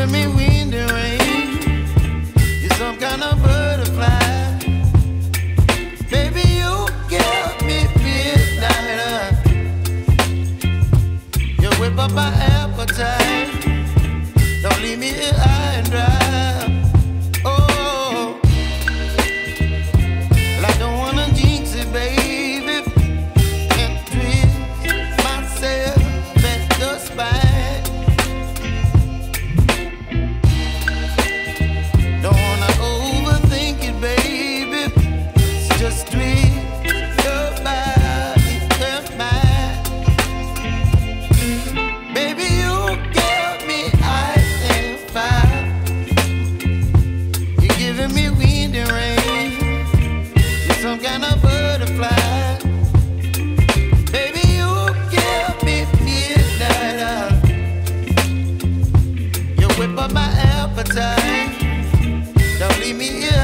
giving me wind and rain. You're some kind of butterfly. Baby, you give me midnight. You whip up my appetite. Don't leave me here high and dry. Oh, well, I don't wanna jinx it, baby, and twist myself at the spine. Don't wanna overthink it, baby. It's just twist your body and mine. Baby, you give me ice and fire. You're giving me wind and rain. You're some kind of butterfly. Baby, you give me midnight. You whip up my appetite. Don't leave me here